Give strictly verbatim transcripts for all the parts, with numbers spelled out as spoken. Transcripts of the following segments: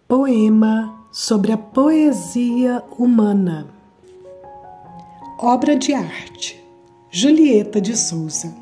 Poema sobre a poesia humana. Obra de arte, Julieta de Souza.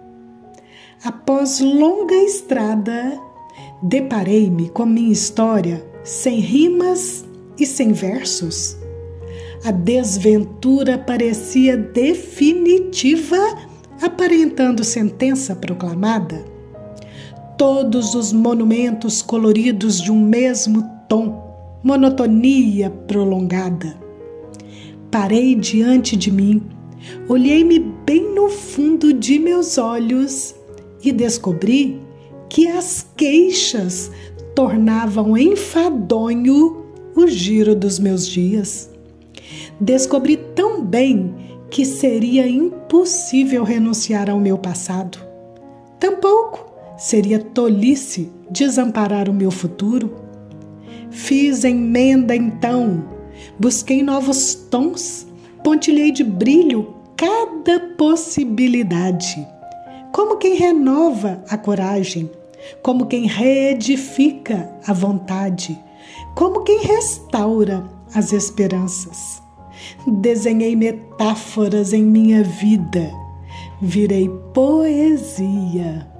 Após longa estrada, deparei-me com minha história sem rimas e sem versos. A desventura parecia definitiva, aparentando sentença proclamada. Todos os monumentos coloridos de um mesmo tom, monotonia prolongada. Parei diante de mim, olhei-me bem no fundo de meus olhos e descobri que as queixas tornavam enfadonho o giro dos meus dias. Descobri tão bem que seria impossível renunciar ao meu passado. Tampouco seria tolice desamparar o meu futuro. Fiz emenda então, busquei novos tons, pontilhei de brilho cada possibilidade. Como quem renova a coragem, como quem reedifica a vontade, como quem restaura as esperanças. Desenhei metáforas em minha vida, virei poesia.